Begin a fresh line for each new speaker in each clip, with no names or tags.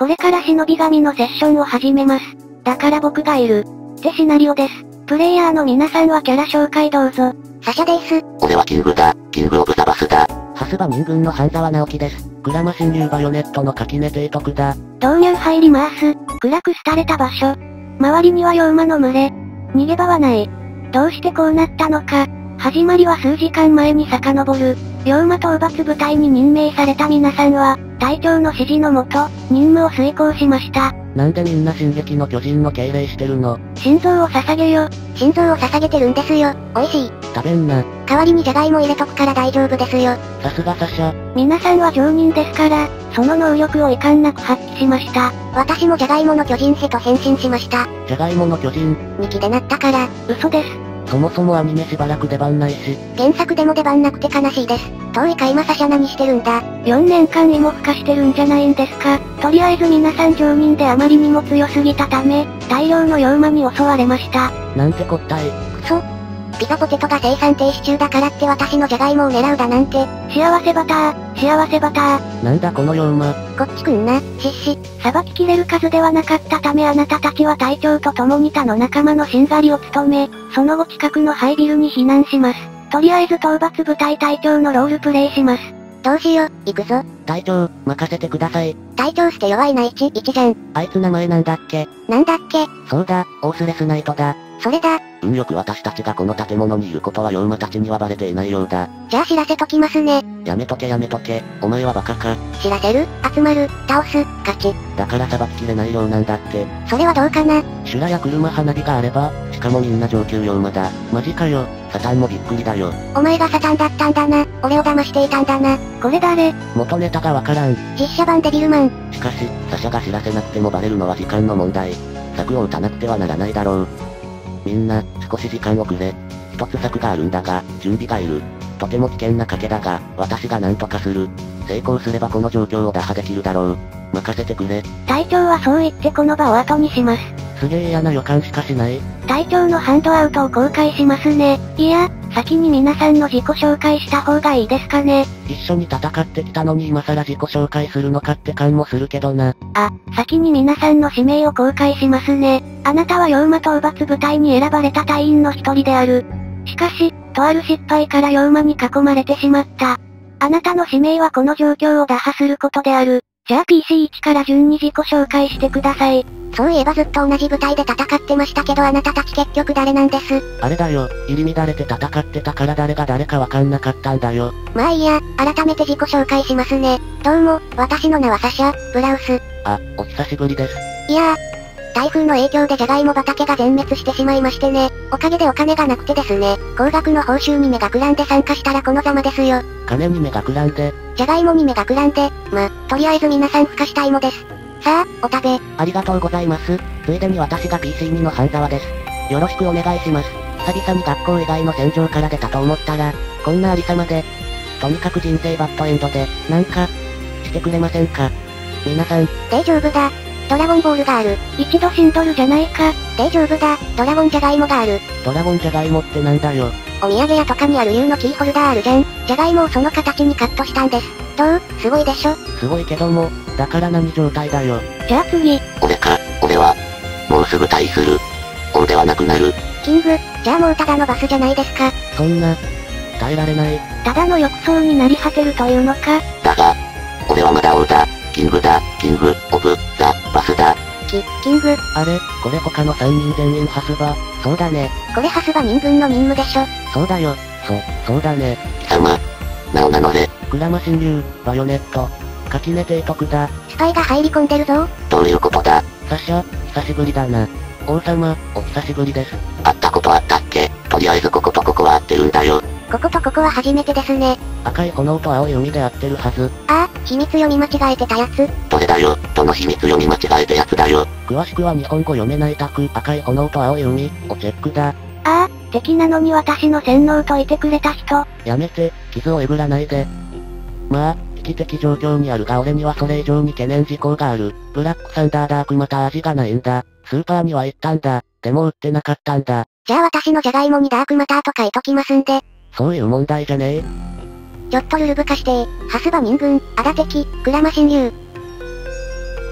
これから忍び神のセッションを始めます。だから僕がいる。ってシナリオです。プレイヤーの皆さんはキャラ紹介どうぞ。
サシャです。
俺はキングだ。キングオブザバスだ。
蓮葉民軍の半沢直樹です。グラマ侵入バヨネットの垣根提督だ。
導入入ります。暗く廃れた場所。周りには妖魔の群れ。逃げ場はない。どうしてこうなったのか。始まりは数時間前に遡る。妖魔討伐部隊に任命された皆さんは、隊長の指示のもと、任務を遂行しました。
なんでみんな進撃の巨人の敬礼してるの？
心臓を捧げよ。
心臓を捧げてるんですよ。美味しい。
食べんな。
代わりにジャガイモ入れとくから大丈夫ですよ。
さすがサシャ。
皆さんは常人ですから、その能力を遺憾なく発揮しました。
私もジャガイモの巨人へと変身しました。
ジャガイモの巨人。
2期でなったから。
嘘です。
そもそもアニメしばらく出番ないし。
原作でも出番なくて悲しいです。遠いか今サシャ何してるんだ。
4年間芋孵化してるんじゃないんですか。とりあえず皆さん常人であまりにも強すぎたため、大量の妖魔に襲われました。
なんてこったい。
くそ。ピザポテトが生産停止中だからって私のジャガイモを狙うだなんて。
幸せバター、幸せバター。
なんだこの妖魔。
こっち来んな、しっし。
さばききれる数ではなかったためあなたたちは隊長と共に他の仲間のしんがりを務め、その後近くのハイビルに避難します。とりあえず討伐部隊隊長のロールプレイします。
どうしよう、行くぞ。
隊長、任せてください。
隊長して弱いな1じゃん。
あいつ名前なんだっけ？
なんだっけ？
そうだ、オースレスナイトだ。
それだ。
運よく私たちがこの建物にいることは妖魔たちにはバレていないようだ。
じゃあ知らせときますね。
やめとけやめとけ、お前はバカか。
知らせる？集まる？倒す？勝ち。
だから裁ききれないようなんだって。
それはどうかな？
修羅や車花火があれば、
しかもみんな上級妖魔だ。
マジかよ。
サタンもびっくりだよ。
お前がサタンだったんだな。俺を騙していたんだな。
これ誰？
元ネタがわからん。
実写版デビルマン。
しかし、サシャが知らせなくてもバレるのは時間の問題。策を打たなくてはならないだろう。みんな、少し時間をくれ。一つ策があるんだが、準備がいる。とても危険な賭けだが、私が何とかする。成功すればこの状況を打破できるだろう。任せてくれ。
隊長はそう言ってこの場を後にします。
すげえ嫌な予感しかしない。
隊長のハンドアウトを公開しますね。いや、先に皆さんの自己紹介した方がいいですかね。
一緒に戦ってきたのに今更自己紹介するのかって感もするけどな。
あ、先に皆さんの氏名を公開しますね。あなたは妖魔討伐部隊に選ばれた隊員の一人である。しかし、とある失敗から妖魔に囲まれてしまった。あなたの使命はこの状況を打破することである。じゃあ PC1 から順に自己紹介してください。
そういえばずっと同じ部隊で戦ってましたけどあなたたち結局誰なんです？
あれだよ、入り乱れて戦ってたから誰が誰かわかんなかったんだよ。
まあいいや、改めて自己紹介しますね。どうも、私の名はサシャ、ブラウス。
あ、お久しぶりです。
いやー、台風の影響でジャガイモ畑が全滅してしまいましてね。おかげでお金がなくてですね。高額の報酬に目がくらんで参加したらこのざまですよ。
金に目がくらんで。
ジャガイモに目がくらんで、とりあえず皆さん孵化した芋です。さあ、お食べ。
ありがとうございます。ついでに私が PC2 の半沢です。よろしくお願いします。久々に学校以外の戦場から出たと思ったら、こんなありさまで。とにかく人生バッドエンドで、なんか、してくれませんか。皆さん。
大丈夫だ。ドラゴンボールがある。
一度死んどるじゃないか。
大丈夫だ。ドラゴンジャガイモがある。
ドラゴンジャガイモってなんだよ。
お土産屋とかにある U のキーホルダーあるじゃん。ジャガイモをその形にカットしたんです。どう？すごいでしょ？
すごいけども、だから何状態だよ。
じゃあ次。
俺は、もうすぐ退する。俺ではなくなる。
キング、じゃあもうただのバスじゃないですか。
そんな、耐えられない。
ただの浴槽になり果てるというのか。
だが、俺はまだ王だ。キングだ。キング、オブ、ザ、バスだ。
キング。
あれ、これ他の3人全員ハスバ。そうだね。
これハスバ民軍の任務でしょ。
そうだよ。そうだね。
貴様、名を名乗れ。
グラマ侵入、バヨネット。垣根提督だ。
スパイが入り込んでるぞ。
どういうことだ？
サシャ、久しぶりだな。王様、お久しぶりです。
会ったことあったっけ？とりあえずこことここは合ってるんだよ。
こことここは初めてですね。
赤い炎と青い海で合ってるはず。
ああ、秘密読み間違えてたやつ。
どれだよ、どの秘密読み間違えたやつだよ。
詳しくは日本語読めない卓、赤い炎と青い海、をチェックだ。
ああ、敵なのに私の洗脳といてくれた人。
やめて、傷をえぐらないで。まあ、危機的状況にあるが俺にはそれ以上に懸念事項がある。ブラックサンダーダークまた味がないんだ。スーパーには行ったんだ。でも売ってなかったんだ。
じゃあ私のジャガイモにダークマターと書いときますんで。
そういう問題じゃねえ。
ちょっとルルブ化して、ハスバ民軍、アダ敵、グラマ侵入。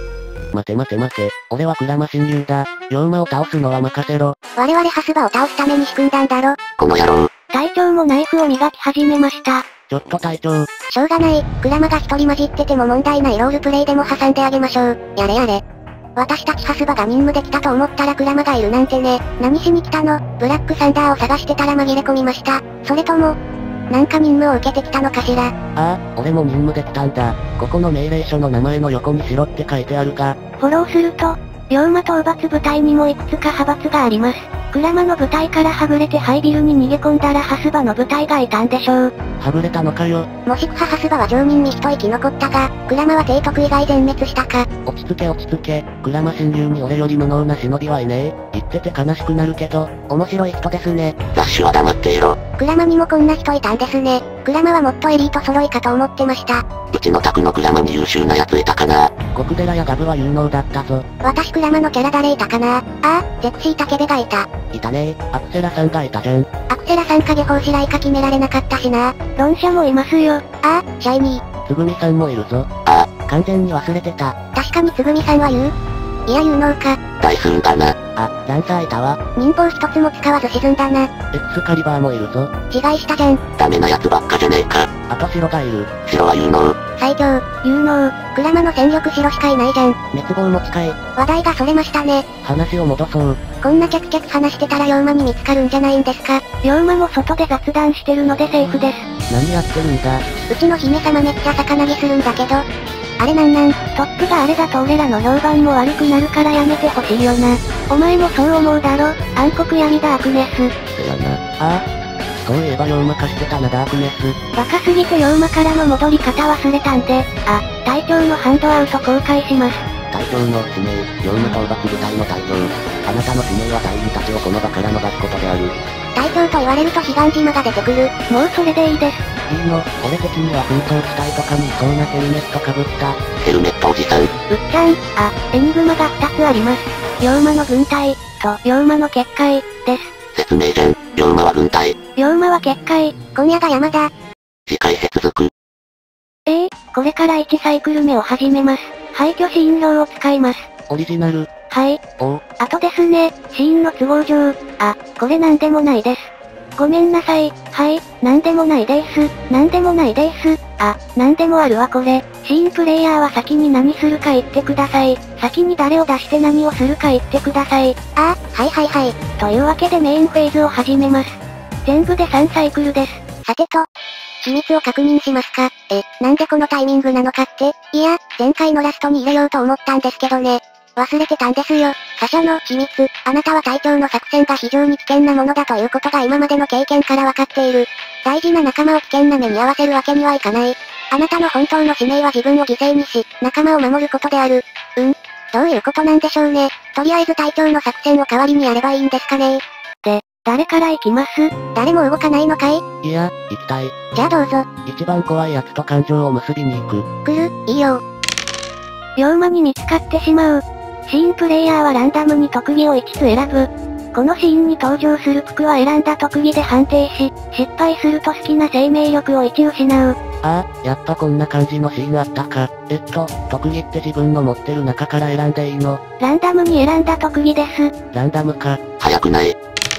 待て待て待て、俺は鞍馬侵入だ。妖魔を倒すのは任せろ。
我々ハスバを倒すために仕組んだんだろ。
この野郎。
隊長もナイフを磨き始めました。
ちょっと隊長。
しょうがない、鞍馬が一人混じってても問題ないロールプレイでも挟んであげましょう。やれやれ。私たちハスバが任務できたと思ったら鞍馬がいるなんてね。何しに来たの？ブラックサンダーを探してたら紛れ込みました。それとも、なんか任務を受けてきたのかしら。
ああ、俺も任務できたんだ。ここの命令書の名前の横にしろって書いてあるが。
フォローすると、妖魔討伐部隊にもいくつか派閥があります。鞍馬の部隊からはぐれてハイビルに逃げ込んだらハスバの部隊がいたんでしょう。
はぐれたのかよ。
もしくはハスバは常人に一息残ったが、鞍馬は提督以外全滅したか。
落ち着け落ち着け。鞍馬侵入に俺より無能な忍びはいねえ。言ってて悲しくなるけど、面白い人ですね。ラッシュは黙っていろ。
鞍馬にもこんな人いたんですね。鞍馬はもっとエリート揃いかと思ってました。
うちの宅の鞍馬に優秀な奴いたかな。極寺やガブは有能だったぞ。
私鞍馬のキャラ誰いたかな。ああ、ゼクシータケベがいた。
いたねー。アクセラさんがいたじゃん。
アクセラさん影法師来か決められなかったしな。
論者もいますよ。
ああ、シャイニー。
つぐみさんもいるぞ。ああ、完全に忘れてた。
確かにつぐみさんは言う。いや有能か。
大すんだな。あ、ランサーいたわ。
民法一つも使わず沈んだな。
エクスカリバーもいるぞ。
自害したじゃん。
ダメな奴ばっかじゃねえか。あと白がいる。白は有能。
最強。
有能。
鞍馬の戦力白しかいないじゃん。
滅亡も近い。
話題がそれましたね。
話を戻そう。
こんなキャキキャキ話してたら妖魔に見つかるんじゃないんですか。
妖魔も外で雑談してるのでセーフです。
何やってるんだ。
うちの姫様めっちゃ魚ぎするんだけど。あれなんなん？
トップがあれだと俺らの評判も悪くなるからやめてほしいよな。お前もそう思うだろ？暗黒闇ダークネス。
せやな。ああ。そういえば妖魔化してたなダークネス。
バカすぎて妖魔からの戻り方忘れたんで、あ、隊長のハンドアウト公開します。
隊長の使命、妖魔討伐部隊の隊長。あなたの使命は隊員たちをこの場から逃すことである。
隊長と言われると彼岸島が出てくる。
もうそれでいいです。
いいの、俺的には紛争地帯とかにいそうなヘルメットかぶった。ヘルメットおじさん。
うっちゃん、あ、エニグマが2つあります。妖魔の軍隊、と妖魔の結界、です。
説明じゃん。妖魔は軍隊。
妖魔は結界。
今夜が山だ。
次回接続。
これから1サイクル目を始めます。廃墟シーン表を使います。
オリジナル。
はい。
おう。
あとですね、シーンの都合上、あ、これなんでもないです。ごめんなさい。はい、なんでもないです。なんでもないです。あ、なんでもあるわこれ。シーンプレイヤーは先に何するか言ってください。先に誰を出して何をするか言ってください。
ああ、はいはいはい。
というわけでメインフェーズを始めます。全部で3サイクルです。
さてと、秘密を確認しますか。なんでこのタイミングなのかって。いや、前回のラストに入れようと思ったんですけどね。忘れてたんですよ。サシャの秘密。あなたは隊長の作戦が非常に危険なものだということが今までの経験からわかっている。大事な仲間を危険な目に遭わせるわけにはいかない。あなたの本当の使命は自分を犠牲にし、仲間を守ることである。どういうことなんでしょうね。とりあえず隊長の作戦を代わりにやればいいんですかね。
誰から行きます？
誰も動かないのかい？
いや、行きたい。
じゃあどうぞ。
一番怖い奴と感情を結びに行く。
来る？いいよ。
妖魔に見つかってしまう。シーンプレイヤーはランダムに特技を5つ選ぶ。このシーンに登場するプクは選んだ特技で判定し、失敗すると好きな生命力を1失う。
ああ、やっぱこんな感じのシーンあったか。特技って自分の持ってる中から選んでいいの？
ランダムに選んだ特技です。
ランダムか。早くない。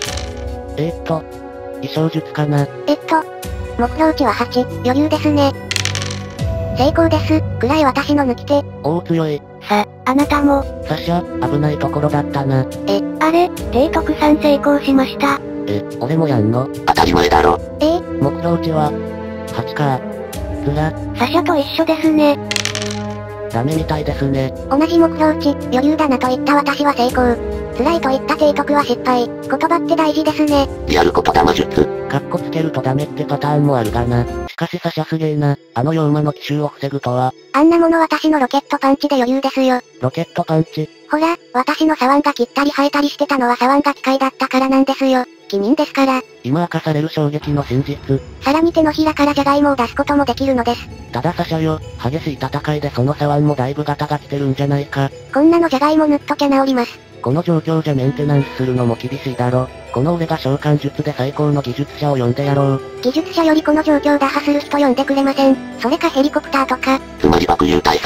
衣装術かな。
目標値は8、余裕ですね。成功です。暗い私の抜き手。
おお強い。
あなたも。
サシャ、危ないところだったな。
あれ、提督さん成功しました。
俺もやんの？当たり前だろ。目標値は、8か。ずら。
サシャと一緒ですね。
ダメみたいですね。
同じ目標値、余裕だなと言った私は成功。辛いと言った提督は失敗。言葉って大事ですね。
リアル言霊術。カッコつけるとダメってパターンもあるがな。しかしサシャすげえな。あの妖魔の奇襲を防ぐとは。
あんなもの私のロケットパンチで余裕ですよ。
ロケットパンチ。
ほら、私の左腕が切ったり生えたりしてたのは左腕が機械だったからなんですよ。機民ですから。
今明かされる衝撃の真実。
さらに手のひらからジャガイモを出すこともできるのです。
ただサシャよ、激しい戦いでその左腕もだいぶガタが来てるんじゃないか。
こんなのジャガイモ塗っときゃ治ります。
この状況じゃメンテナンスするのも厳しいだろ。この俺が召喚術で最高の技術者を呼んでやろう。
技術者よりこの状況を打破する人呼んでくれません。それかヘリコプターとか。
つまり爆流大佐か。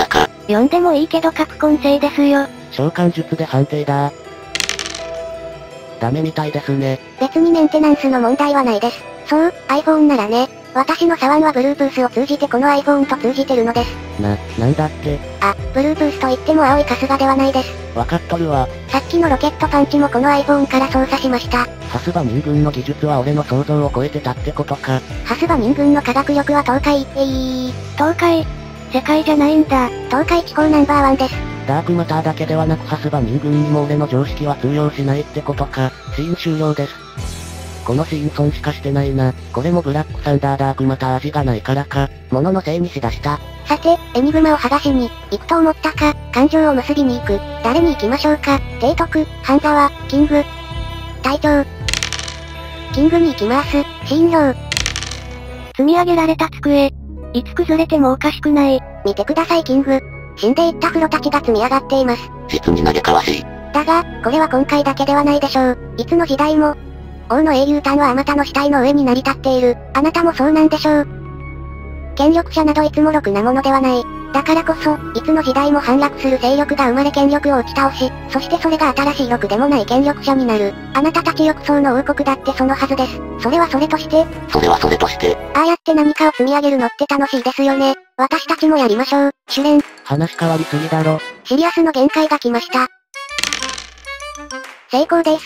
読んでもいいけどカプコン製ですよ。
召喚術で判定だ。ダメみたいですね。
別にメンテナンスの問題はないです。そう、iPhone ならね。私のサワンは Bluetooth を通じてこの iPhone と通じてるのです。
なんだって。
あ、Bluetooth と言っても青い春日ではないです。
わかっとるわ。
さっきのロケットパンチもこの iPhone から操作しました。
ハスバ民軍の技術は俺の想像を超えてたってことか。
ハスバ民軍の科学力は東海
東海世界じゃないんだ。
東海地方ナンバーワンです。
ダークマターだけではなくハスバ民軍にも俺の常識は通用しないってことか。シーン終了です。このシーン損しかしてないな。これもブラックサンダーダークマター味がないからか。物のせいにしだした。
さて、エニグマを剥がしに、行くと思ったか、感情を結びに行く。誰に行きましょうか。提督、半沢、キング。隊長。キングに行きます。信用。
積み上げられた机。いつ崩れてもおかしくない。
見てくださいキング。死んでいった風呂たちが積み上がっています。
実に嘆かわしい。
だが、これは今回だけではないでしょう。いつの時代も、王の英雄譚はあまたの死体の上に成り立っている。あなたもそうなんでしょう。権力者などいつもろくなものではない。だからこそ、いつの時代も反落する勢力が生まれ権力を打ち倒し、そしてそれが新しいろくでもない権力者になる。あなたたち翼層の王国だってそのはずです。それはそれとして、ああやって何かを積み上げるのって楽しいですよね。私たちもやりましょう。シュレン。
話変わりすぎだろ。
シリアスの限界が来ました。成功です。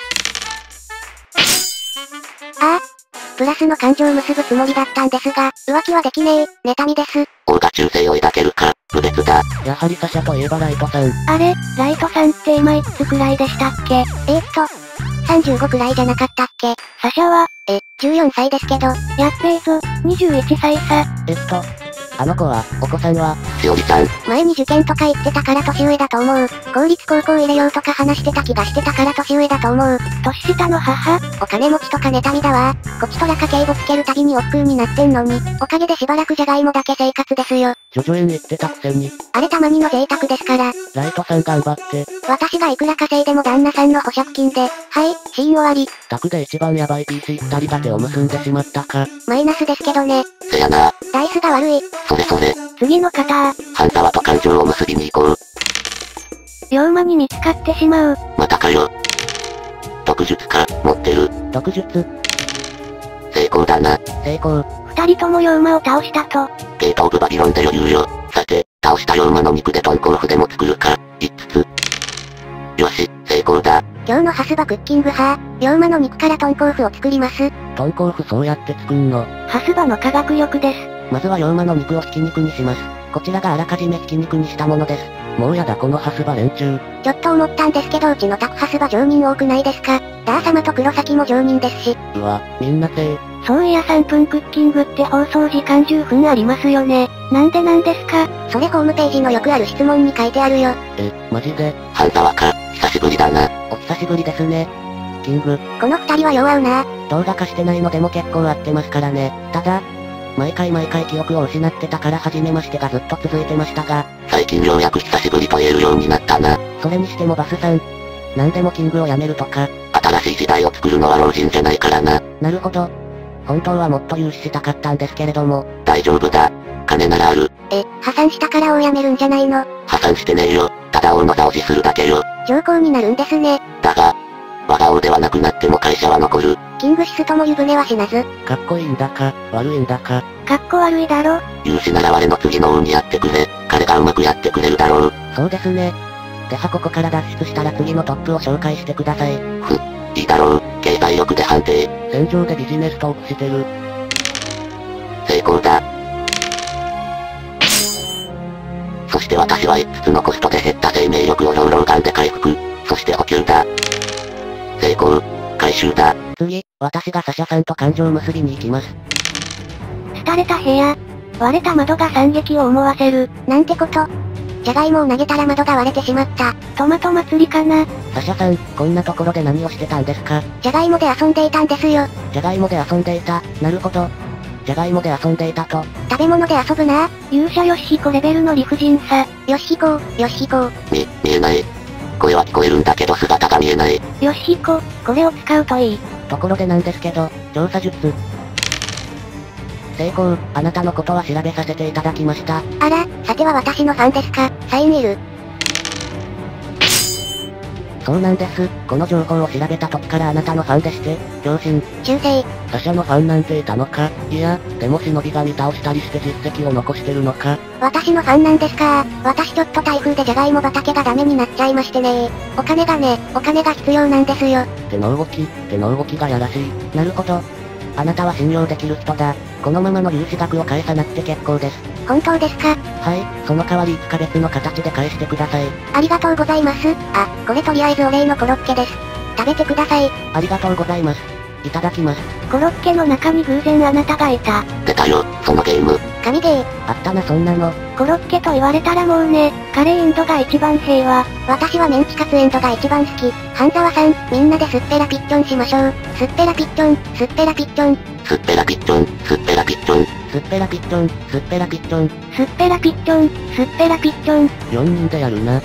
ああ。プラスの感情を結ぶつもりだったんですが、浮気はできねえ、妬みです。
王が忠誠を抱けるか、無別だ。やはりサシャといえばライトさん。
あれ、ライトさんって今いくつくらいでしたっけ
35くらいじゃなかったっけ。
サシャは
14歳ですけど。
やっべえぞ、21歳さ。
あの子は、お子さんは、しおりちゃん。
前に受験とか言ってたから年上だと思う。公立高校入れようとか話してた気がしてたから年上だと思う。
年下の母？
お金持ちとか妬みだわ。こちとら家計簿つけるたびに億劫になってんのに、おかげでしばらくじゃがいもだけ生活ですよ。
ジョジョ園行ってたくせに。
あれたまにの贅沢ですから。
ライトさん頑張って。
私がいくら稼いでも旦那さんの保釈金で。はい、シーン終わり。
宅で一番ヤバい PC 二人が手を結んでしまったか。
マイナスですけどね。
せやな。
ダイスが悪い。
それ。
次の方。
半沢と感情を結びに行こう。
龍馬に見つかってしまう。
またかよ。毒術か、持ってる。毒術。成功だな。成功。
二人とも龍馬を倒したと。
ゲートオブバビロンで余裕よ。さて、倒した龍馬の肉でトンコーフでも作るか。5つ。よし、成功だ。
今日のハスバクッキング派、龍馬の肉からトンコーフを作ります。
トンコーフそうやって作んの。
ハスバの科学力です。
まずは龍馬の肉をひき肉にします。こちらがあらかじめひき肉にしたものです。もうやだこのハスバ連中。
ちょっと思ったんですけどうちのタクハスバ常人多くないですか。ダー様と黒崎も常人ですし。
うわ、みんなせい。
そういや3分クッキングって放送時間10分ありますよね。なんでなんですか？
それホームページのよくある質問に書いてあるよ。
マジで？半沢か、久しぶりだな。お久しぶりですね。キング。
この二人はよう合うな。
動画化してないのでも結構合ってますからね。ただ、毎回記憶を失ってたから初めましてがずっと続いてましたが、最近ようやく久しぶりと言えるようになったな。それにしてもバスさん。なんでもキングを辞めるとか。新しい時代を作るのは老人じゃないからな。なるほど。本当はもっと融資したかったんですけれども。大丈夫だ。金ならある。
破産したから王辞めるんじゃないの？
破産してねえよ。ただ王の座を持するだけよ。
上皇になるんですね。
だが、我が王ではなくなっても会社は残る。
キングシスとも湯船は死なず。
かっこいいんだか、悪いんだか。
かっこ悪いだろ。
融資なら我の次の王にやってくれ。彼がうまくやってくれるだろう。そうですね。ではここから脱出したら次のトップを紹介してください。いいだろう。経済力で判定。戦場でビジネストークしてる。成功だ。そして私は5つのコストで減った生命力を老眼で回復。そして補給だ。成功。回収だ。次、私がサシャさんと感情結びに行きます。
廃れた部屋。割れた窓が惨劇を思わせる。
なんてこと。じゃがいもを投げたら窓が割れてしまった。
トマト祭りかな。
サシャさん、こんなところで何をしてたんですか？
じゃがいもで遊んでいたんですよ。
じゃがいもで遊んでいた。なるほど。じゃがいもで遊んでいたと。
食べ物で遊ぶな。
勇者ヨシヒコレベルの理不尽さ。
ヨシヒコ。
見えない。声は聞こえるんだけど姿が見えない。
ヨシヒコ、これを使うといい。
ところでなんですけど、調査術。
成功、あなたのことは調べさせていただきました。
あら、さては私のファンですか？サインいる。
そうなんです。この情報を調べた時からあなたのファンでして、共振。
修正。
サシャのファンなんていたのか？いや、でも忍び神倒したりして実績を残してるのか？
私のファンなんですか？私ちょっと台風でジャガイモ畑がダメになっちゃいましてね。お金が必要なんですよ。
手の動きがやらしい。
なるほど。あなたは信用できる人だ。このままの融資額を返さなくて結構です。
本当ですか？
はい、その代わりいつか別の形で返してください。
ありがとうございます。あ、これとりあえずお礼のコロッケです。食べてください。
ありがとうございます。いただきます。
コロッケの中に偶然あなたがいた。
出たよ、そのゲーム。
神ゲー。
あったなそんなの。
コロッケと言われたらもうね、カレーエンドが一番平和。
私はメンチカツエンドが一番好き。半沢さん、みんなですっぺらピッチョンしましょう。すっぺらピッチョン、すっぺらピッチョン。
すっぺらピッチョン、すっぺらピッチョン。
すっぺらピッチョン、すっぺらピッチョン。
すっぺらピッチョン、すっぺらピッチョン。
4人でやるな。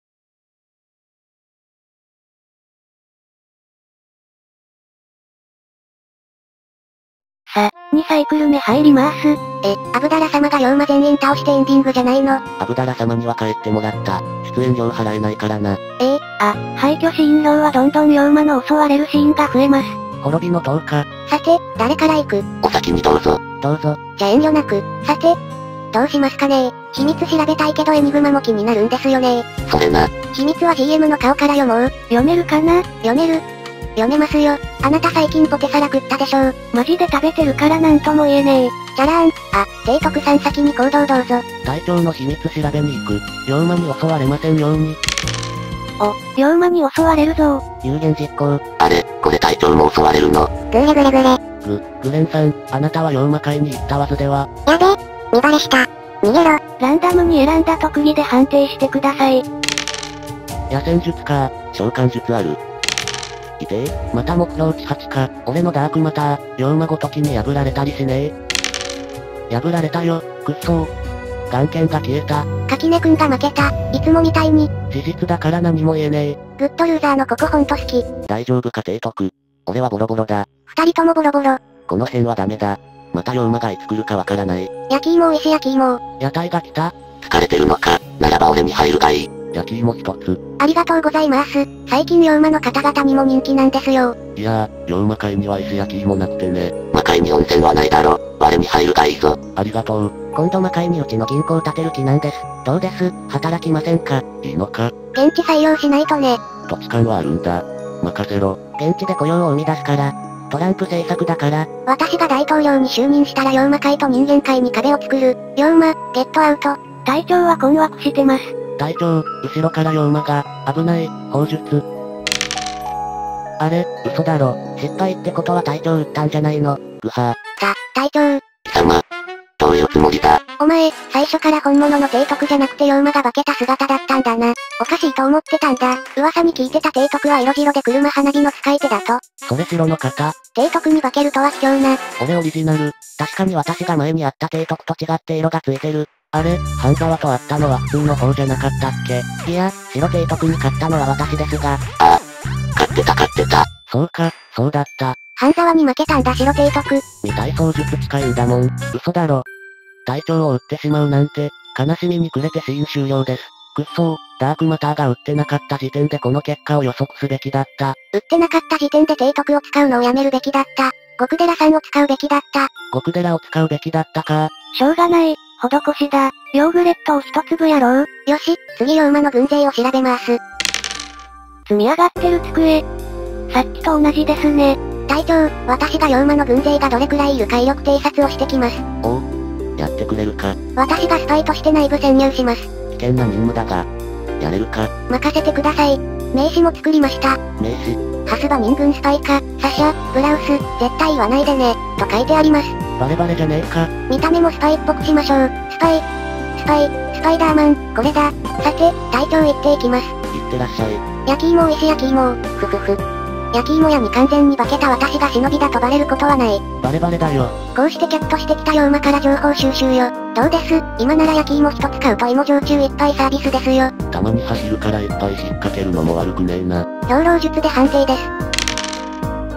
さ、2サイクル目入ります。
アブダラ様が妖魔全員倒してエンディングじゃないの？
アブダラ様には帰ってもらった。出演料払えないからな。
廃墟シーン料はどんどん妖魔の襲われるシーンが増えます。
滅びの10日。
さて、誰から行く？
お先にどうぞ。
どうぞ。
じゃ遠慮なく。さて、どうしますかね？秘密調べたいけどエニグマも気になるんですよね。
それな。
秘密は GM の顔から読もう。
読めるかな？
読める。読めますよ。あなた最近ポテサラ食ったでしょう。
マジで食べてるからなんとも言えねえ。
じゃらーん。あ、提督さん先に行動どうぞ。
隊長の秘密調べに行く。妖魔に襲われませんように。
妖魔に襲われるぞ。
有言実行。
あれ、これ隊長も襲われるの？
グレグレグレ。
グレンさん、あなたは妖魔界に行ったはずでは？
やべ、見バレした。逃げろ。
ランダムに選んだ特技で判定してください。
野戦術か、召喚術ある。いてえ、また目標値8か、俺のダークマター、妖魔ごときに破られたりしねえ。破られたよ、くっそー。眼剣が消えた。
垣根くんが負けた。いつもみたいに。
事実だから何も言えねえ。
グッドユーザーのここほんと好き。
大丈夫か提督。俺はボロボロだ。
二人ともボロボロ。
この辺はダメだ。また妖魔がいつ来るかわからない。
焼き芋石焼き芋。
屋台が来た？疲れてるのか？ならば俺に入るがいい。焼き芋一つ。
ありがとうございます。最近妖魔の方々にも人気なんですよ。
いやー、妖魔界には石焼き芋なくてね。魔界に温泉はないだろ。我に入るがいいぞ。ありがとう。
今度魔界にうちの銀行を建てる気なんです。どうです？働きませんか？
いいのか？
現地採用しないとね。
土地勘はあるんだ。任せろ。
現地で雇用を生み出すから。トランプ政策だから。
私が大統領に就任したら妖魔界と人間界に壁を作る。妖魔、ゲットアウト。
隊長は困惑してます。
隊長、後ろから妖魔が、危ない、砲術。あれ、嘘だろ。
失敗ってことは隊長撃ったんじゃないの？
ぐは
隊長。
貴様、どういうつもりだ？
お前、最初から本物の提督じゃなくて妖魔が化けた姿だったんだな。おかしいと思ってたんだ。噂に聞いてた提督は色白で車花火の使い手だと。
それ白の方？
提督に化けるとは卑怯な。
俺オリジナル。
確かに私が前に会った提督と違って色がついてる。
あれ、半沢と会ったのは普通の方じゃなかったっけ？
いや、白提督に勝ったのは私ですが。
ああ、勝ってた。そうか、そうだった。
半沢に負けたんだ白提督。
未体操術近いんだもん。嘘だろ。隊長を撃ってしまうなんて、悲しみに暮れてシーン終了です。くっそー、ダークマターが撃ってなかった時点でこの結果を予測すべきだった。
撃ってなかった時点で提督を使うのをやめるべきだった。極寺さんを使うべきだった。
極寺を使うべきだったか。
しょうがない、施しだ。ヨーグレットを一粒やろう。
よし、次妖魔の軍勢を調べます。
積み上がってる机。さっきと同じですね。
隊長、私が妖魔の軍勢がどれくらいいるか威力偵察をしてきます。
おう、やってくれるか。
私がスパイとして内部潜入します。
危険な任務だが、やれるか。
任せてください。名刺も作りました。
名刺？
ハスバ民軍スパイか、サシャ、ブラウス、絶対言わないでね、と書いてあります。
バレバレじゃねえか。
見た目もスパイっぽくしましょう。スパイダーマン、これだ。さて、隊長行っていきます。
行ってらっしゃい。
焼き芋石焼き芋、ふふふ。焼き芋屋に完全に化けた私が忍びだとバレることはない。
バレバレだよ。
こうしてキャットしてきた妖魔から情報収集よ。どうです？今なら焼き芋一つ買うと芋焼酎いっぱいサービスですよ。
たまに走るからいっぱい引っ掛けるのも悪くねえな。
兵糧術で判定です。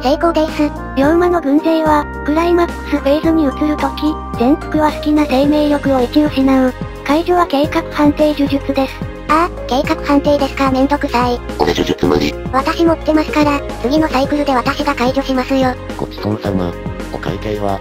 成功です。
龍馬の軍勢は、クライマックスフェーズに移るとき、全幅は好きな生命力を1失う。解除は計画判定呪術です。
ああ、計画判定ですか。めんどくさい。
俺呪術無理。
私持ってますから、次のサイクルで私が解除しますよ。
ごちそうさま。お会計は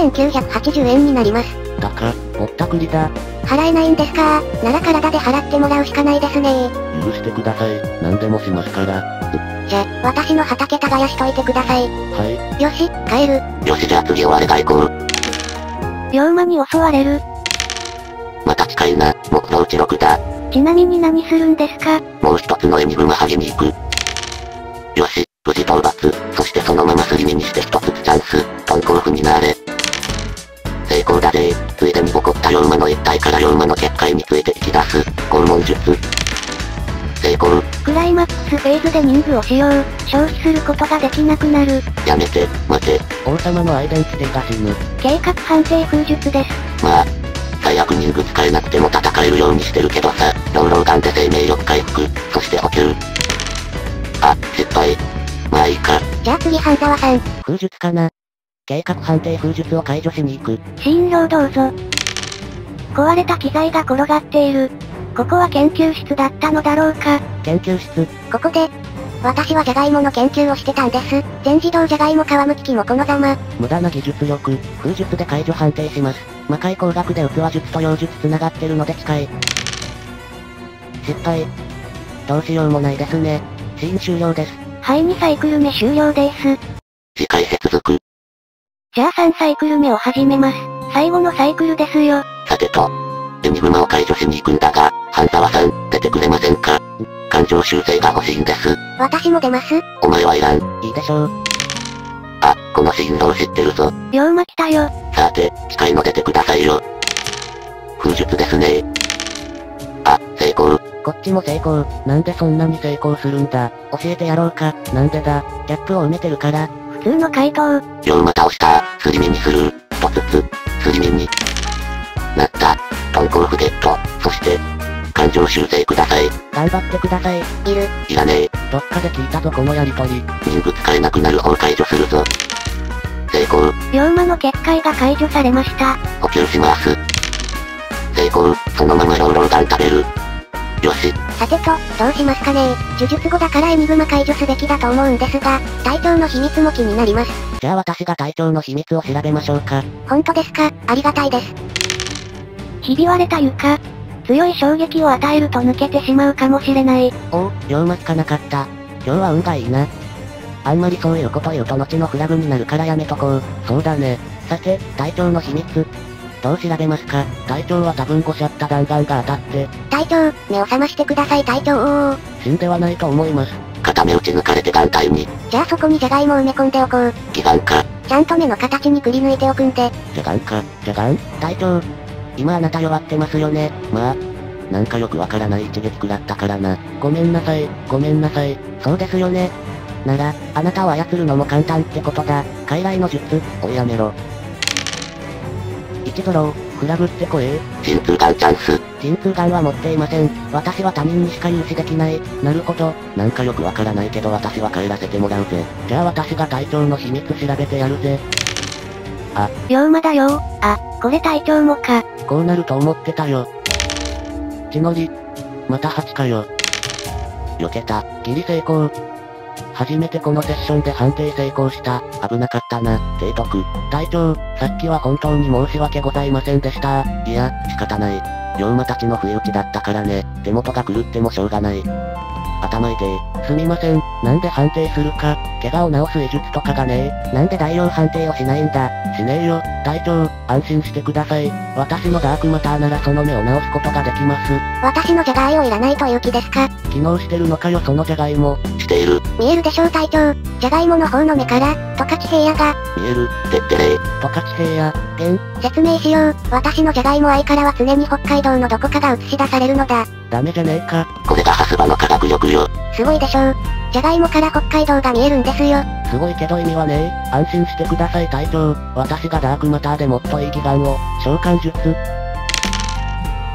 3980円になります。
高、ぼったくりだ。
払えないんですか。なら体で払ってもらうしかないですね。
許してください。何でもしますから。
じゃ、私の畑耕しといてください。
はい。
よし、帰る。
よしじゃあ次は我が行こう。
龍馬に襲われる。
また近いな。目標値6だ。
ちなみに何するんですか？
もう一つのエニグマ剥ぎに行く。よし、無事討伐。そしてそのまますり身にして一つチャンス。トンコルフになれ。成功だぜ。ついでにボコった龍馬の一体から龍馬の結界について引き出す。拷問術。成功。
クライマックスフェーズで任具を使用。消費することができなくなる。
やめて、待て。
王様のアイデンティティが死ぬ。
計画判定封術です。
まあ、最悪任具使えなくても戦えるようにしてるけどさ。ローガンで生命力回復、そして補給。あ、失敗。まあいいか。
じゃあ次半沢さん。
封術かな。計画判定封術を解除しに行く。
シーン表どうぞ。壊れた機材が転がっている。ここは研究室だったのだろうか。
研究室。
ここで、私はジャガイモの研究をしてたんです。全自動ジャガイモ皮むき器もこのざま。
無駄な技術力、封術で解除判定します。魔界工学で器術と妖術繋がってるので近い。失敗。どうしようもないですね。シーン終了です。
はい、2サイクル目終了です。
次回接続。
じゃあ3サイクル目を始めます。最後のサイクルですよ。
さてと、エニグマを解除しに行くんだが、半沢さん、出てくれませんか？感情修正が欲しいんです。
私も出ます。
お前はいらん。
いいでしょう。
あ、この進路を知ってるぞ。
龍馬来たよ。
さて、近いの出てくださいよ。封術ですね。あ、成功。
こっちも成功。なんでそんなに成功するんだ。教えてやろうか。なんでだ。ギャップを埋めてるから。
普通の回答。
龍馬倒した。すり身にする。一つずつ、すり身に。なった。トンコルフゲット。そして、感情修正ください。
頑張ってください。
いらねえ。
どっかで聞いたぞこのやりとり。
任具使えなくなる方解除するぞ。成功。
龍馬の結界が解除されました。
補給します。成功。そのままローガン食べる。よし。
さてと、どうしますかね。呪術後だからエニグマ解除すべきだと思うんですが、隊長の秘密も気になります。
じゃあ私が隊長の秘密を調べましょうか。
本当ですか？ありがたいです。
ひび割れた床。強い衝撃を与えると抜けてしまうかもしれない。
おう、龍馬聞かなかった。今日は運がいいな。あんまりそういうこと言うと後のフラグになるからやめとこう。そうだね。さて、隊長の秘密。どう調べますか？隊長は多分5シャッタ弾丸が当たって。
隊長、目を覚ましてください隊長。
死んではないと思います。
片目打ち抜かれて眼帯に。
じゃあそこにジャガイモを埋め込んでおこう。
義眼か。
ちゃんと目の形にくり抜いておくんで。
ジャガンか。
ジャガン？隊長。今あなた弱ってますよね。まあ。なんかよくわからない一撃食らったからな。ごめんなさい、ごめんなさい。そうですよね。なら、あなたを操るのも簡単ってことだ。傀儡の術、おいやめろ。1ドロー、フラグって怖え。
鎮痛ガンチャンス。
鎮痛ガンは持っていません。私は他人にしか融資できない。なるほど。なんかよくわからないけど私は帰らせてもらうぜ。じゃあ私が隊長の秘密調べてやるぜ。あ。
龍馬だよ。あ、これ隊長もか。
こうなると思ってたよ。血のり。また8かよ。避けた。ギリ成功。初めてこのセッションで判定成功した。危なかったな。提督。隊長、さっきは本当に申し訳ございませんでした。いや、仕方ない。龍馬たちの不意打ちだったからね。手元が狂ってもしょうがない。頭痛い。すみません。なんで判定するか。怪我を治す医術とかがねえ。なんで代用判定をしないんだ。しねえよ。隊長、安心してください。私のダークマターならその目を治すことができます。
私のジャガイをいらないという気ですか？
機能してるのかよそのジャガイモ。
している。
見えるでしょう隊長。ジャガイモの方の目から、十勝平野が。
見える。てってれー。
十勝平野、
説明しよう。私のジャガイモ愛からは常に北海道のどこかが映し出されるのだ。
ダメじゃねえか。
これがハスバの科学力よ。
すごいでしょう。ジャガイモから北海道が見えるんですよ。
すごいけど意味はねえ。安心してください隊長。私がダークマターでもっといい義眼を、召喚術。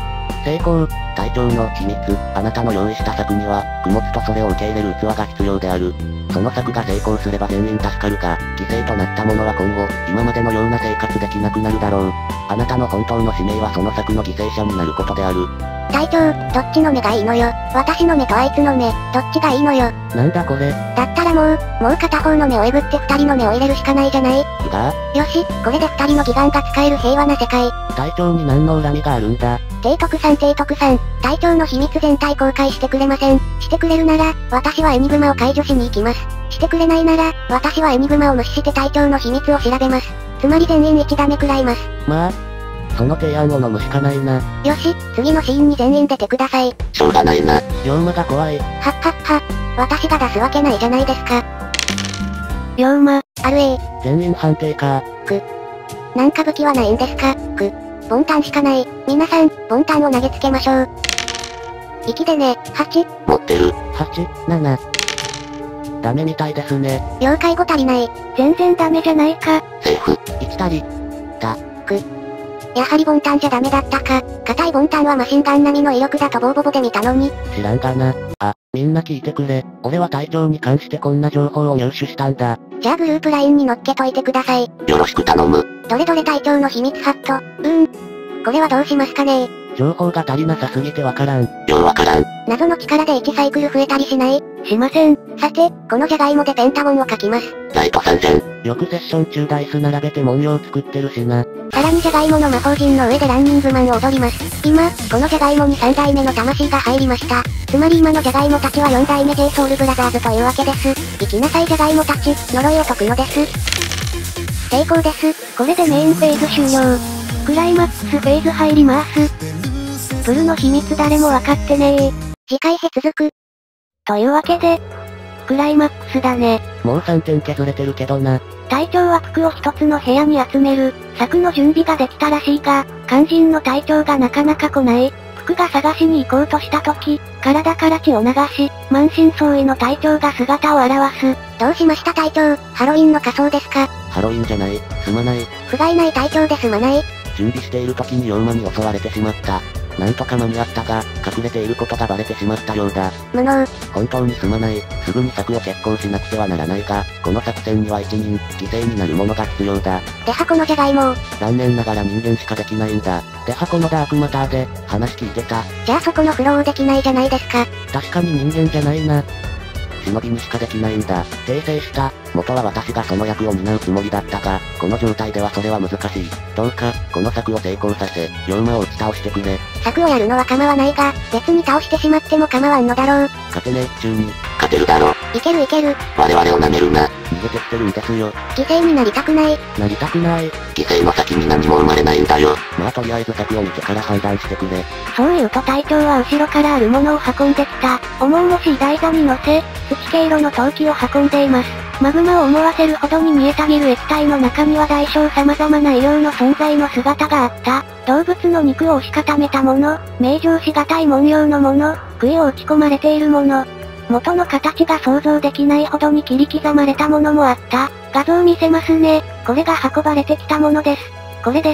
成功。隊長の秘密。あなたの用意した策には、供物とそれを受け入れる器が必要である。その策が成功すれば全員助かるが、犠牲となった者は今後、今までのような生活できなくなるだろう。あなたの本当の使命はその策の犠牲者になることである。
隊長、どっちの目がいいのよ。私の目とあいつの目、どっちがいいのよ。
なんだこれ。
だったらもう片方の目をえぐって二人の目を入れるしかないじゃない。
が
よし、これで二人の義眼が使える平和な世界。
隊長に何の恨みがあるんだ。
提督さん、隊長の秘密全体公開してくれません。してくれるなら、私はエニグマを解除しに行きます。してくれないなら、私はエニグマを無視して隊長の秘密を調べます。つまり全員1ダメ食らいます。
まあ、その提案を飲むしかないな。
よし、次のシーンに全員出てください。
しょうがないな。龍馬が怖い。
はっはっは。私が出すわけないじゃないですか。
龍馬。
ある
全員判定か。
なんか武器はないんですか。ボンタンしかない。皆さん、ボンタンを投げつけましょう。息でね、8。
持ってる。8、7。ダメみたいですね。
了解5足りない。
全然ダメじゃないか。
セーフ。1足り。
やはりボンタンじゃダメだったか。硬いボンタンはマシンガン並みの威力だとボーボボで見たのに。
知らんがな。あ、みんな聞いてくれ。俺は隊長に関してこんな情報を入手したんだ。
じゃあグループ LINE に乗っけといてください。
よろしく頼む。
どれどれ隊長の秘密ハット。これはどうしますかね。
情報が足りなさすぎてわからん。ようわからん。
謎の力で1サイクル増えたりしない？
しません。
さて、このジャガイモでペンタゴンを書きます。
ライト3000。よくセッション中ダイス並べて文様作ってるしな。
さらにジャガイモの魔法陣の上でランニングマンを踊ります。今、このジャガイモに3代目の魂が入りました。つまり今のジャガイモたちは4代目 J ソウルブラザーズというわけです。生きなさいジャガイモたち、呪いを解くのです。成功です。
これでメインフェーズ終了。クライマックスフェーズ入ります。プルの秘密誰も分かってねー。
次回へ続く。
というわけで、クライマックスだね。
もう3点削れてるけどな。
隊長は服を一つの部屋に集める、策の準備ができたらしいが、肝心の隊長がなかなか来ない。服が探しに行こうとした時、体から血を流し、満身創痍の隊長が姿を現す。
どうしました隊長、ハロウィンの仮装ですか？
ハロウィンじゃない、すまない。
不甲斐ない隊長ですまない。
準備している時に龍馬に襲われてしまった。なんとか間に合ったが、隠れていることがバレてしまったようだ。
無能。
本当にすまない。すぐに策を決行しなくてはならないが、この作戦には1人、犠牲になる者が必要だ。
で箱のジャガイモを。
残念ながら人間しかできないんだ。で箱のダークマターで、話聞いてた。
じゃあそこのフローできないじゃないですか。
確かに人間じゃないな。忍びにしかできないんだ。訂正した。元は私がその役を担うつもりだったが、この状態ではそれは難しい。どうか、この策を成功させ、龍馬を打ち倒してくれ。
策をやるのは構わないが、別に倒してしまっても構わんのだろう。
勝てねえ、中に。勝てるだろ。
いけるいける。
我々を舐めるな。逃げてきてるんですよ。
犠牲になりたくない。
なりたくない。犠牲の先に何も生まれないんだよ。まあとりあえず策を見てから判断してくれ。
そう言うと隊長は後ろからあるものを運んできた。重々しい台座に乗せ、土経路の陶器を運んでいます。マグマを思わせるほどに見えたぎる液体の中には大小様々な医療の存在の姿があった。動物の肉を押し固めたもの、名状しがたい文様のもの、杭を打ち込まれているもの。元の形が想像できないほどに切り刻まれたものもあった。画像見せますね。これが運ばれてきたものです。これです。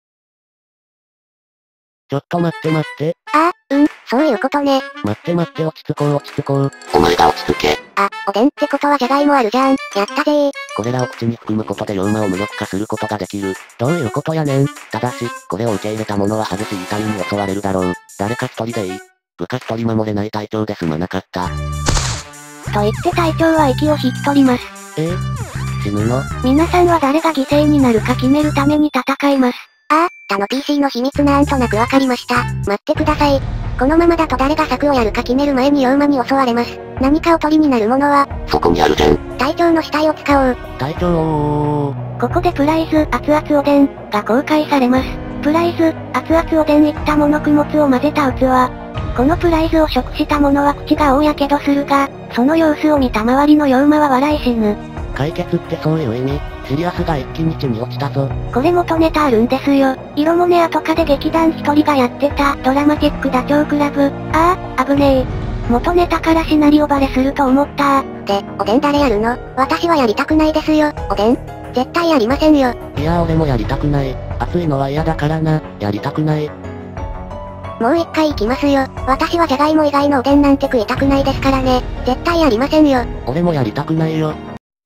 ちょっと待って待って。
そういうことね。
待って待って落ち着こう落ち着こう。お前が落ち着け。
おでんってことはジャガイモあるじゃん。やったぜー。
これらを口に含むことで龍馬を無力化することができる。どういうことやねん。ただし、これを受け入れた者は激しい痛みに襲われるだろう。誰か一人でいい。部下一人守れない隊長ですまなかった。
と言って隊長は息を引き取ります。
死ぬの？
皆さんは誰が犠牲になるか決めるために戦います。
他の PC の秘密なんとなくわかりました。待ってください。このままだと誰が策をやるか決める前に龍馬に襲われます。何かおとりになるものは、
そこにあるじゃん。
隊長の死体を使おう。
隊長
ここでプライズ熱々おでんが公開されます。プライズ熱々おでんいったもの供物を混ぜた器。このプライズを食した者は口が大やけどするが、その様子を見た周りの龍馬は笑い死ぬ。
解決ってそういう意味？シリアスが一気に地に落ちたぞ。
これ元ネタあるんですよ。色モネアとかで劇団一人がやってたドラマチックダチョウ倶楽部。危ねえ。元ネタからシナリオバレすると思った
で、おでん誰やるの？私はやりたくないですよ。おでん絶対やりませんよ。
いや俺もやりたくない。熱いのは嫌だからな。やりたくない。
もう一回行きますよ。私はじゃがいも以外のおでんなんて食いたくないですからね。絶対やりませんよ。
俺もやりたくないよ。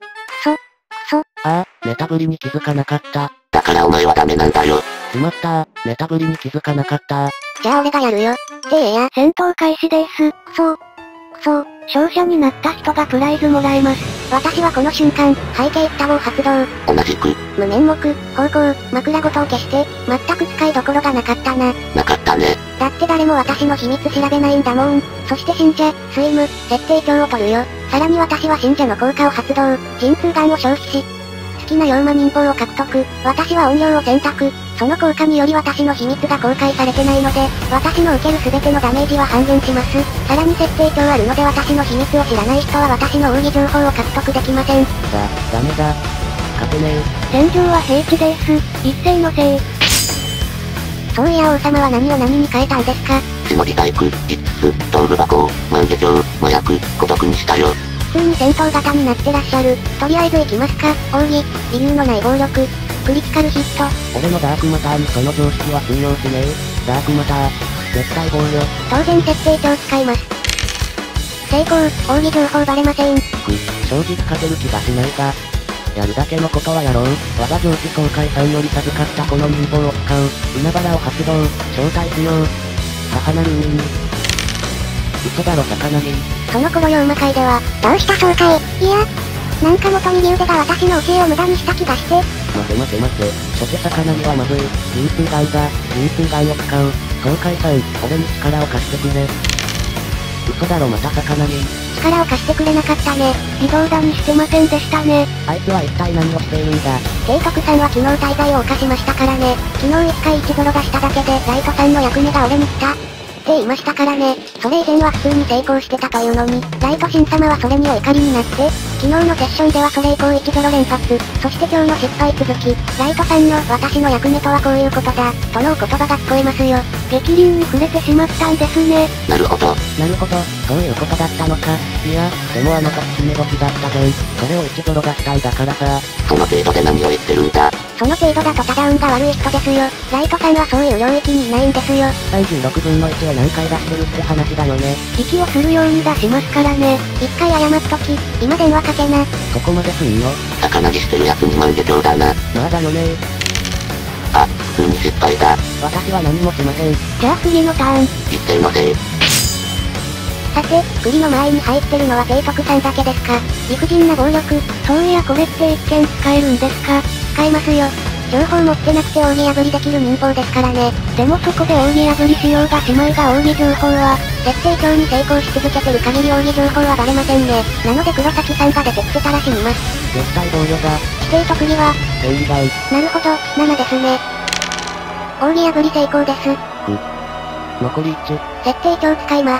ああ、ネタぶりに気づかなかった。だからお前はダメなんだよ。しまったー、ネタぶりに気づかなかったー。
じゃあ俺がやるよ。って
戦闘開始です。勝者になった人がプライズもらえます。
私はこの瞬間、背景タボを発動。
同じく。
無面目、方向、枕ごとを消して、全く使いどころがなかったな。
なかったね。
だって誰も私の秘密調べないんだもん。そして信者、スイム、設定鏡を取るよ。さらに私は信者の効果を発動、陣痛眼を消費し、好きな妖魔忍法を獲得。私は音量を選択。その効果により私の秘密が公開されてないので、私の受ける全てのダメージは半減します。さらに設定鏡あるので私の秘密を知らない人は私の奥義情報を獲得できません。
ダメだ。勝てね
戦場は平地です。一斉のせい。
そういや王様は何を何に変えたんですか？
忍び細工、5つ、道具箱、万華鏡、麻薬、孤独にしたよ。
普通に戦闘型になってらっしゃる。とりあえず行きますか。奥義、理由のない暴力。クリティカルヒット。
俺のダークマターにその常識は通用しねえ。ダークマター、絶対防御。
当然設定鏡使います。成功、奥義情報バレません。
正直勝てる気がしないが。やるだけのことはやろう。我が上司総会さんより授かったこの忍法を使う。海原を発動、招待しよう。母なる海に。嘘だろ魚に。
その頃妖魔界では、どうした総会。いや、なんか元右腕が私の教えを無駄にした気がして。
待て。初手魚にはまずい。陣痛眼だ。陣痛眼を使う。総会さん、俺に力を貸してくれ。嘘だろまた魚に。
力を貸してくれなかったね。
微動だにしてませんでしたね。
あいつは一体何をしているんだ。
提督さんは昨日大罪を犯しましたからね。昨日一回1ゾロ出しただけでライトさんの役目が俺に来た。って言いましたからね。それ以前は普通に成功してたというのに、ライト神様はそれにお怒りになって、昨日のセッションではそれ以降1ゾロ連発、そして今日の失敗続き、ライトさんの私の役目とはこういうことだ、とのお言葉が聞こえますよ。
激鱗に触れてしまったんですね。
なるほど、そういうことだったのか。いや、でもあの時決め時だったじゃん。それを1ゾロ出したんだからさ。その程度で何を言ってるんだ。
その程度だとただ運が悪い人ですよ。ライトさんはそういう領域にいないんですよ。
36分の1を何回出してるって話だよね。
息をするように出しますからね。
一回謝っとき、今電話かけな。
そこまですんの？魚にしてるやつに万華鏡だな。まあだよね。あ、普通に失敗だ。私は何もしません。
じゃあ次のターン。
一斉のせい。
さて、栗の前に入ってるのは提督さんだけですか？理不尽な暴力。
そういやこれって一見使えるんですか？
使えますよ。情報持ってなくて奥義破りできる忍法ですからね。
でもそこで奥義破りしようがしまいが奥義情報は、
設定鏡に成功し続けてる限り奥義情報はバレませんね。なので黒崎さんが出てきてたら死にます。
絶対防御だ。
指定と栗は、
便利だい。
なるほど、7ですね。奥義破り成功です。
残り1。
設定鏡使います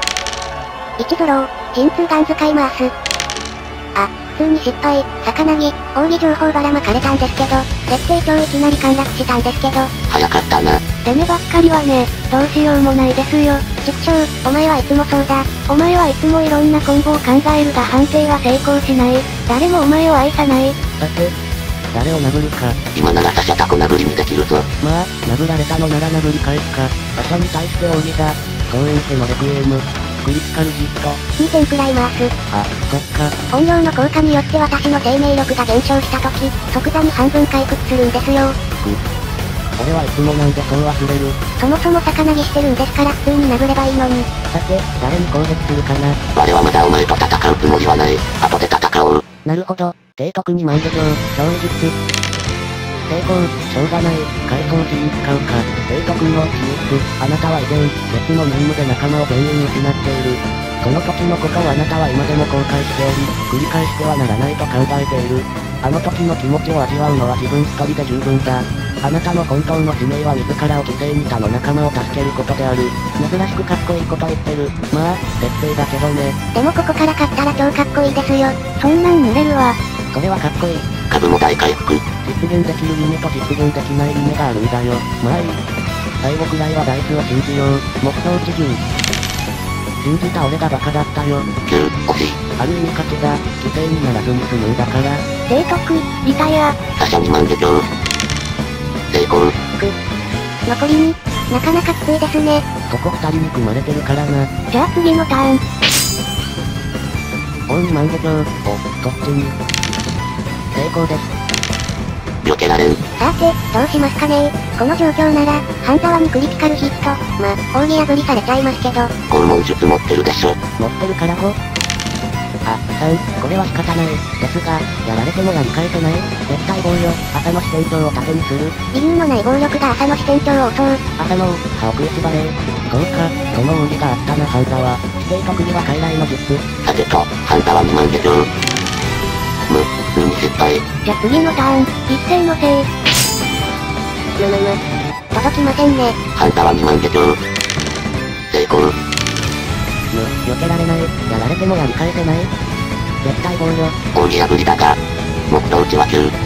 。1ゾロ、陣痛眼使います。あ、普通に失敗、魚に、奥義情報ばらまかれたんですけど、設定鏡いきなり陥落したんですけど。
早かったな。
攻めばっかりはね、どうしようもないですよ。
畜生、お前はいつもそうだ。
お前はいつもいろんなコンボを考えるが判定は成功しない。誰もお前を愛さない。
さて、誰を殴るか。今ならサシャタコ殴りにできるぞ。まあ、殴られたのなら殴り返すか。サシャに対して奥義だ。総演家のレクイエム。クリティカルヒット。
2点くらい回す。
あ、そっか。
音量の効果によって私の生命力が減少した時、即座に半分回復するんですよ。
俺はいつもなんでそう忘れる。
そもそも魚にしてるんですから普通に殴ればいいのに。
さて、誰に攻撃するかな。我はまだお前と戦うつもりはない。後で戦おう。なるほど。提督に万華鏡、超術。成功、しょうがない。回想時に使うか。提督の秘密。あなたは以前、別の任務で仲間を全員失っている。その時のことをあなたは今でも後悔しており、繰り返してはならないと考えている。あの時の気持ちを味わうのは自分一人で十分だ。あなたの本当の使命は自らを犠牲に他の仲間を助けることである。珍しくかっこいいこと言ってる。まあ、設定だけどね。
でもここから勝ったら超かっこいいですよ。
そんなん濡れるわ。
それはかっこいい。株も大回復。実現できる夢と実現できない夢があるんだよ。まあいい。最後くらいはダイスを信じよう。目標値10。信じた俺がバカだったよ。9、惜しい。ある意味勝ちだ。犠牲にならずに済むんだから。
提督、リタイア。
サシャに万華鏡。成功。
残り2。なかなかきついですね。
そこ二人に組まれてるからな。
じゃあ次のターン。
大2万5秒。お、そっちに。成功です。
避けられん。さて、どうしますかねこの状況なら、半沢にクリティカルヒット。奥義破りされちゃいますけど。
拷問術持ってるでしょ。持ってるから5。あ、3、これは仕方ない。ですが、やられてもやり返せない。絶対防御、浅野支店長を盾にする。
理由のない暴力が浅野支店長を襲う。
浅野を、歯を食いしばれ。そうか、その奥義があったな半沢。指定特技は傀儡の術。さてと、半沢2万下上。普通に失敗。
じゃあ次のターン、一斉のせい。
届きませんね。
半沢2万下上。成功。避けられない。やられてもやり返せない。絶対防御。奥義破りだが、木刀値は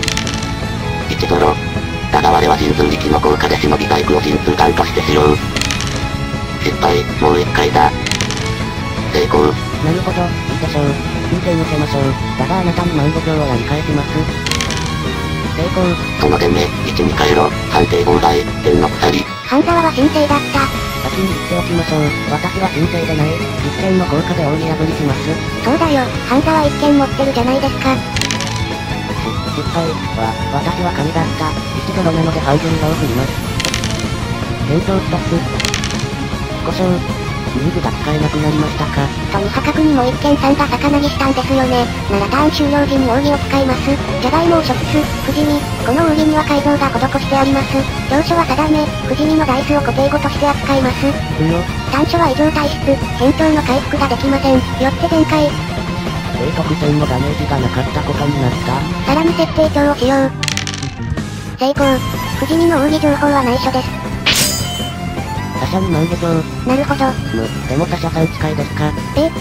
9。1ドロ。だが我は神通力の効果で忍び細工を神通眼として使用。失敗、もう1回だ。成功。なるほど、いいでしょう。引いてみせましょう。だがあなたに万5秒をやり返します。成功。その出目、1、2回ろ。判定妨害、天の鎖。
半沢は神聖だった。
先に言っておきましょう。私は神聖でない。一見の効果で奥義破りします。
そうだよ、半沢一見持ってるじゃないですか。
失敗は、私は神だった。1ドロなので半分ロを振ります。現状1つ。故障。リーグが使えなくなりましたか。
とに破格にも一見さんが逆投げしたんですよね。ならターン終了時に奥義を使います。じゃがいもを食す、不死身。この奥義には改造が施してあります。長所は定め、不死身のダイスを固定語として扱います。短所は異常体質、変調の回復ができません。よって全開。
低得点のダメージがなかったことになった。
さらに設定帳を使用。成功。不死身の奥義情報は内緒です。
サシャ2万下上。
なるほど。
でもサシャさん近いですか。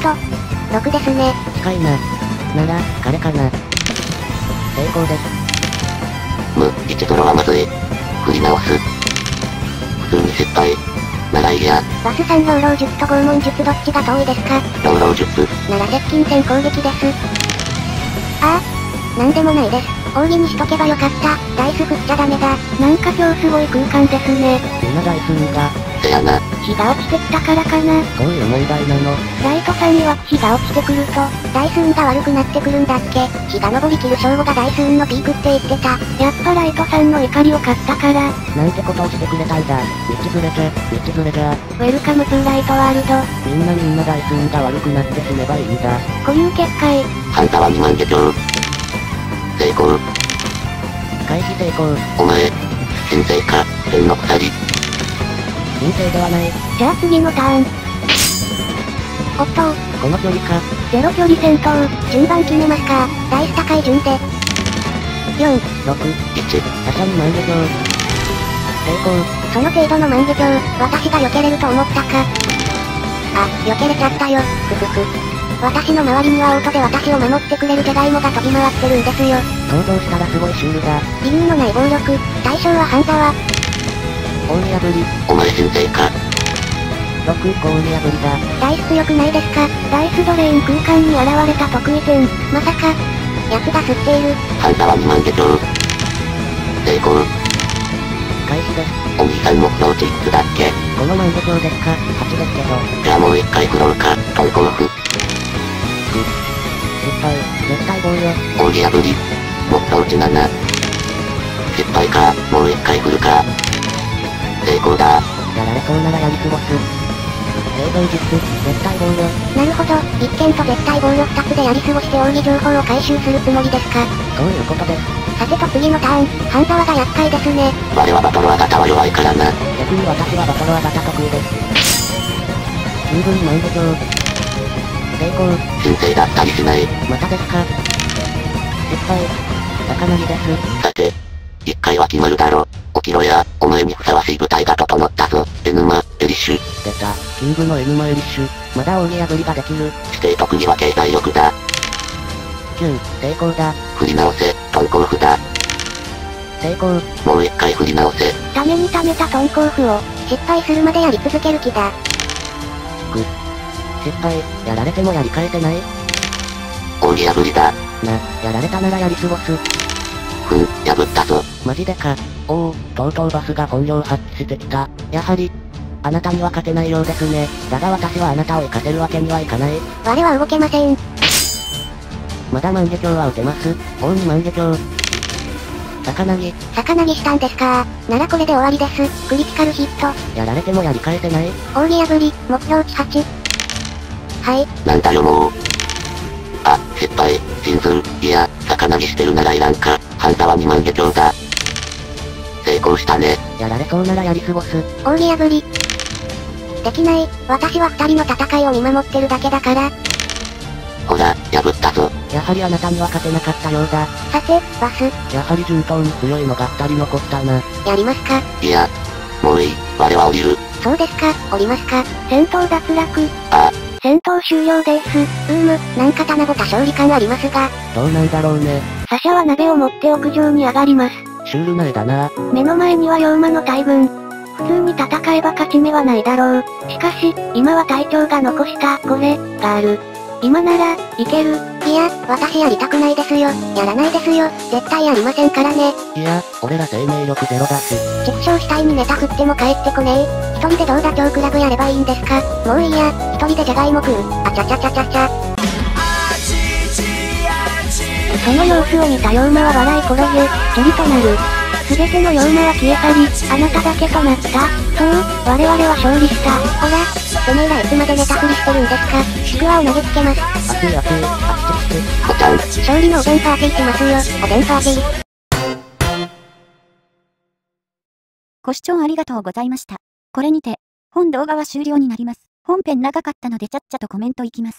6ですね。
近いな。なら、彼かな。成功です。1ドロはまずい。振り直す。普通に失敗。ならいいや。
バスさん、朗々術と拷問術どっちが遠いですか。
朗々術。
なら接近戦攻撃です。ああ、なんでもないです。奥義にしとけばよかった。ダイス振っちゃダメだ。
なんか今日すごい空間ですね。
みんなダイスンが。せやな。
日が落ちてきたからかな。
そういう問題なの。
ライトさん曰く日が落ちてくると、
ダイス運が悪くなってくるんだっけ。日が昇りきる正午がダイス運のピークって言ってた。
やっぱライトさんの怒りを買ったから。
なんてことをしてくれたんだ。道ずれじゃ。
ウェルカムトゥーライトワールド。
みんなダイス運が悪くなって死ねばいいんだ。
固有結界。
半沢2万下上。成功。開始成功。お前、神聖か、天の鎖。神聖ではない。
じゃあ次のターン。おっと、
この距離か。
ゼロ距離戦闘。
順番決めますか。ダイス高い順で。4、6、
1、サシャ2万下上。成功。
その程度の万華鏡、私が避けれると思ったか。あ、避けれちゃったよ、ふふふ。私の周りにはオートで私を守ってくれるジャガイモが飛び回ってるんですよ。
想像したらすごいシュールだ。
理由のない暴力、対象は半沢。
大見破り。お前先生か。6、大見破りだ。
ダイス強くないですか。
ダイスドレイン空間に現れた得意点。
まさか、奴が吸っている。
半沢2万下上。成功。開始です。お兄さん目標値いくつだっけ。この万華鏡ですか。8ですけど。じゃあもう一回振ろうか。トンコーフ。失敗。絶対防御。大破り。目標値7。失敗か。もう一回振るか。成功だ。やられそうならやり過ごす。冷蔵術。絶対防御。
なるほど。一見と絶対防御2つでやり過ごして奥義情報を回収するつもりですか。
そういうことです。
さてと次のターン、半沢が厄介ですね。
我はバトロア型は弱いからな。逆に私はバトロア型得意です。十分万華鏡。成功。神聖だったりしない。またですか。失敗。高鳴りです。さて、一回は決まるだろ。起きろや、お前にふさわしい部隊が整ったぞ。エヌマ、エリッシュ。出た。キングのエヌマエリッシュ。まだ奥義破りができる。指定特技は経済力だ。9、成功だ。振り直せ、トンコーフだ。成功。もう一回振り直せ。
ために貯めたトンコーフを、失敗するまでやり続ける気だ。
失敗、やられてもやり返せない。奥義破りだ。やられたならやり過ごす。破ったぞ。マジでか。おお、とうとうバスが本領発揮してきた。やはり、
あなたには勝てないようですね。だが私はあなたを生かせるわけにはいかない。
我は動けません。
まだ万華鏡は打てます。王に万華鏡。魚に。
魚にしたんですか。ならこれで終わりです。クリティカルヒット。
やられてもやり返せない。
扇破り、目標値8。はい。
なんだよもう。あ、失敗、シンズル、いや、魚にしてるならいらんか。半沢に万華鏡だ。成功したね。
やられそうならやり過ごす。
扇破り。できない。私は二人の戦いを見守ってるだけだから。
ほら、破ったぞ。
やはりあなたには勝てなかったようだ。
さて、バス。
やはり順当に強いのが二人残ったな。
やりますか。
いや、もういい。我は降りる。
そうですか、降りますか。
戦闘脱落。
ああ。
戦闘終了です。
なんか棚ぼた勝利感ありますが。
どうなんだろうね。
サシャは鍋を持って屋上に上がります。
シュールな絵だな。
目の前には妖魔の大群。普通に戦えば勝ち目はないだろう。しかし、今は隊長が残したこれがある。今なら、いける。
いや、私やりたくないですよ。やらないですよ。絶対やりませんからね。
いや、俺ら生命力ゼロだし。
畜生死体にネタ振っても帰ってこねえ。一人でどうだ超クラブやればいいんですか。もういいや、一人でじゃがいも食う。あちゃちゃちゃちゃちゃ。
その様子を見た妖魔は笑い転げ、チョリとなる。すべての妖魔は消え去り、あなただけとなった。そう、我々は勝利した。
ほら、てめえらいつまでネタ振りしてるんですか。ちくわを投げつけます。
熱い熱い、あちちち。
こちゃん。
勝利のおでんパーティーしますよ。おでんパーティー。
ご視聴ありがとうございました。これにて、本動画は終了になります。本編長かったのでちゃっちゃとコメントいきます。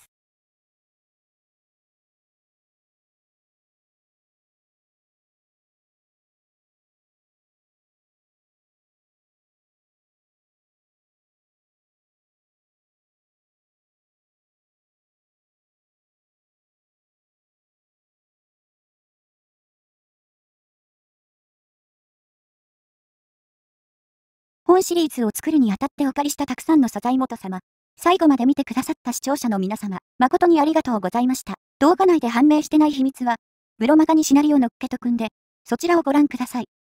本シリーズを作るにあたってお借りしたたくさんの素材元様、最後まで見てくださった視聴者の皆様、誠にありがとうございました。動画内で判明してない秘密は、ブロマガにシナリオのっけとくんで、そちらをご覧ください。